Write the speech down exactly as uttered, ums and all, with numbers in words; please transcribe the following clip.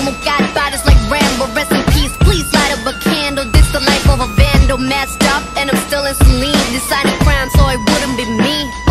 animal, got bodies like Rambo. Rest in peace, please light up a candle. This the life of a vandal, messed up, and I'm still in saline. Deciding crime so it wouldn't be me.